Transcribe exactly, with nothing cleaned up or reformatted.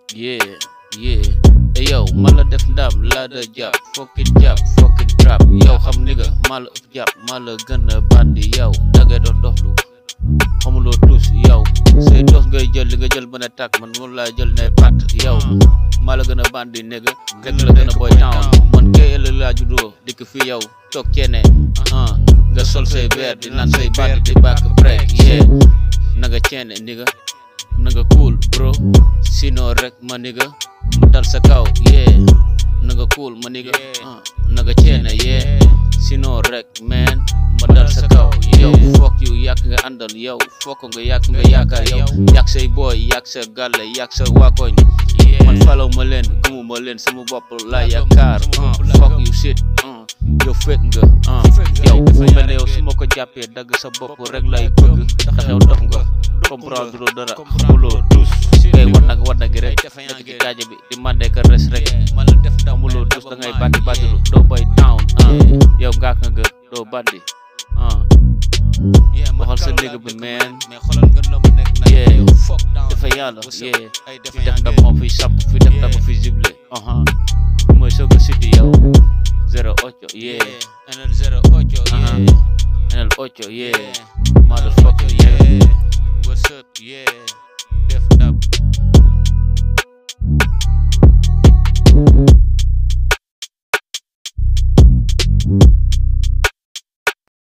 Yeah, yeah. Hey yo, mala def ndam la da jàpp fucking jàpp fucking trap yow xam nigga mala ëpp jàpp mala gën a bandi yow dangay doon doflu xamuloo tus yow say dos ngay jël li nga jël mën a tàkk man moom laa jël ne pat yow mala gën a bandi nigga dëgg la gën a boy town man kay la laa juddoo dikk fi yow toog ceene ah nga sol say beer di naan say bandi di back break yeah na nga ceene nigga na nga cool bro sinon rek ma nigga mu dal sa kaw yeah na nga cool ma nigga uh, na nga ceene yeah sinon rek man ma dal sa kaw yow fuck you yàq nga àndal yow fuck nga yàq nga yaakaar yow yàq say boy yàq sa gàlle yàq sa waakoñ man falaw ma leen gëmu ma leen sama bopp la yaakaar uh, fuck you shit uh, yow fekk nga uh, yow mu mel ne yow su ma ko jàppee dagg sa bopp rek lay bëgg ndax yow dof nga comprendre lu dara xamuloo tus ngay war nag war nag rek nekk ci kaaja bi di mandé ka res rek xamuloo tus da ngay bandi bandilu doo boy town ah yow ngaak nga doo bandi ah waxal sa nigga bi man yeah dafa yàlla yeah fi def ndam moo fi samp fi def ndam fi zible aha mooy soog a city yow zero ocho yeah en el zero ocho yeah en el ocho yeah motherfucker yeah what's up yeah